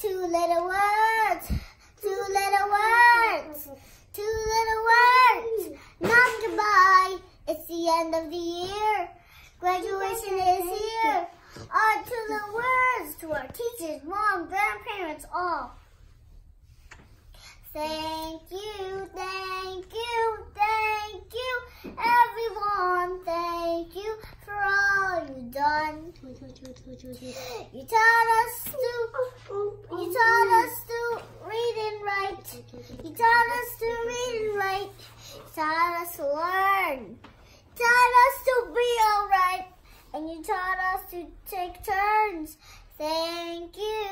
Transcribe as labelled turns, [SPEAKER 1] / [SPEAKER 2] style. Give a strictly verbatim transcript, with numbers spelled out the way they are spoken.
[SPEAKER 1] Two little words, two little words, two little words, not goodbye. It's the end of the year. Graduation is here. Our two little words to our teachers, mom, grandparents, all. Thank you, thank you, thank you, everyone. Thank you for all you've done. You taught us to, you taught us to read and write. You taught us to read and write. You taught us to learn. You taught us to be alright. And you taught us to take turns. Thank you.